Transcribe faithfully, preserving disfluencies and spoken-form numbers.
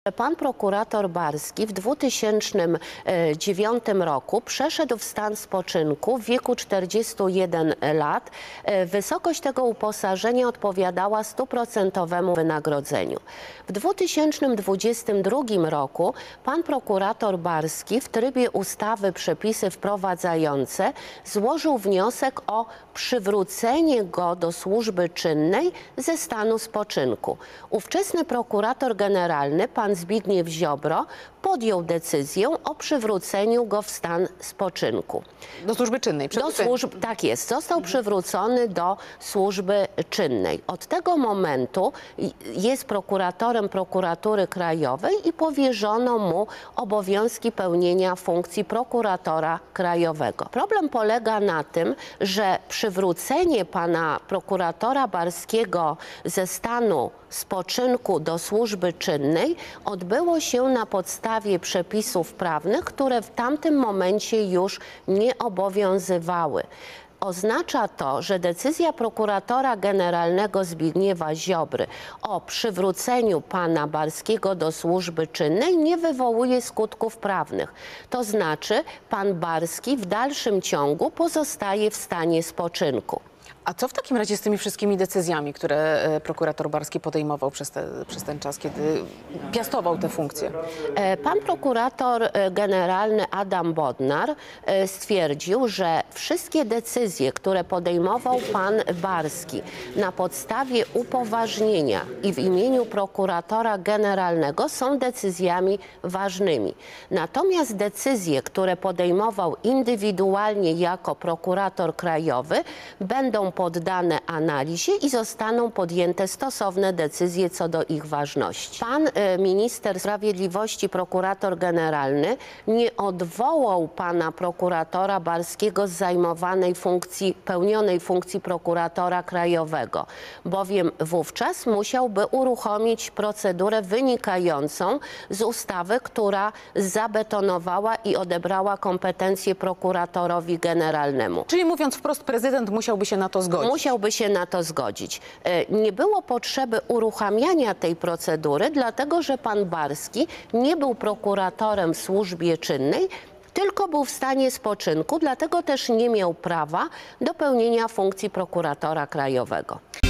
Pan prokurator Barski w dwa tysiące dziewiątym roku przeszedł w stan spoczynku w wieku czterdziestu jeden lat. Wysokość tego uposażenia odpowiadała stuprocentowemu wynagrodzeniu. W dwa tysiące dwudziestym drugim roku pan prokurator Barski w trybie ustawy Przepisy wprowadzające złożył wniosek o przywrócenie go do służby czynnej ze stanu spoczynku. Ówczesny prokurator generalny, pan Zbigniew Ziobro, podjął decyzję o przywróceniu go w stan spoczynku. Do służby czynnej. Do służb, tak jest. Został przywrócony do służby czynnej. Od tego momentu jest prokuratorem Prokuratury Krajowej i powierzono mu obowiązki pełnienia funkcji prokuratora krajowego. Problem polega na tym, że przywrócenie pana prokuratora Barskiego ze stanu spoczynku do służby czynnej odbyło się na podstawie przepisów prawnych, które w tamtym momencie już nie obowiązywały. Oznacza to, że decyzja prokuratora generalnego Zbigniewa Ziobry o przywróceniu pana Barskiego do służby czynnej nie wywołuje skutków prawnych. To znaczy, pan Barski w dalszym ciągu pozostaje w stanie spoczynku. A co w takim razie z tymi wszystkimi decyzjami, które prokurator Barski podejmował przez, te, przez ten czas, kiedy piastował te funkcje? Pan prokurator generalny Adam Bodnar stwierdził, że wszystkie decyzje, które podejmował pan Barski na podstawie upoważnienia i w imieniu prokuratora generalnego są decyzjami ważnymi. Natomiast decyzje, które podejmował indywidualnie jako prokurator krajowy, będą poddane analizie i zostaną podjęte stosowne decyzje co do ich ważności. Pan y, minister sprawiedliwości, prokurator generalny nie odwołał pana prokuratora Barskiego z zajmowanej funkcji, pełnionej funkcji prokuratora krajowego, bowiem wówczas musiałby uruchomić procedurę wynikającą z ustawy, która zabetonowała i odebrała kompetencje prokuratorowi generalnemu. Czyli mówiąc wprost, prezydent musiałby się na to zgodzić. Musiałby się na to zgodzić. Nie było potrzeby uruchamiania tej procedury, dlatego że pan Barski nie był prokuratorem w służbie czynnej, tylko był w stanie spoczynku, dlatego też nie miał prawa do pełnienia funkcji prokuratora krajowego.